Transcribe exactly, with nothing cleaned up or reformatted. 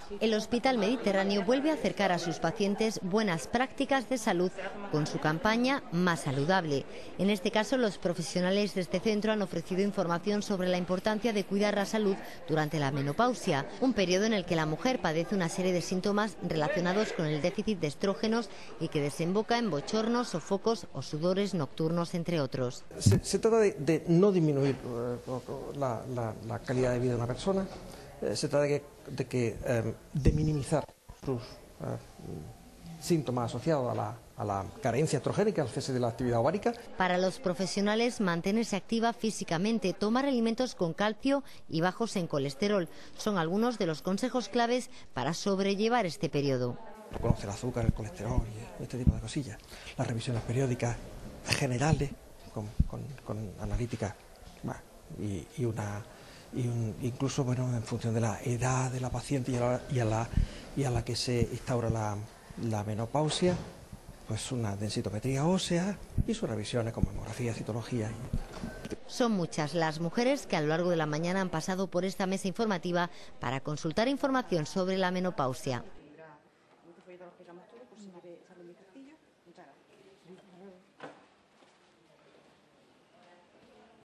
El Hospital Mediterráneo vuelve a acercar a sus pacientes buenas prácticas de salud con su campaña Más Saludable. En este caso, los profesionales de este centro han ofrecido información sobre la importancia de cuidar la salud durante la menopausia, un periodo en el que la mujer padece una serie de síntomas relacionados con el déficit de estrógenos y que desemboca en bochornos, sofocos o sudores nocturnos, entre otros. Se, se trata de, de no disminuir eh, la, la, la calidad de vida de una persona. Se trata de, que, de, que, eh, de minimizar sus eh, síntomas asociados a la, a la carencia estrogénica, al cese de la actividad ovárica. Para los profesionales, mantenerse activa físicamente, tomar alimentos con calcio y bajos en colesterol son algunos de los consejos claves para sobrellevar este periodo. Conocer el azúcar, el colesterol y este tipo de cosillas. Las revisiones periódicas generales con, con, con analítica y, y una... Y un, incluso bueno, en función de la edad de la paciente y a la, y a la, y a la que se instaura la, la menopausia, pues una densitometría ósea y sus revisiones como mamografía, citología. Son muchas las mujeres que a lo largo de la mañana han pasado por esta mesa informativa para consultar información sobre la menopausia.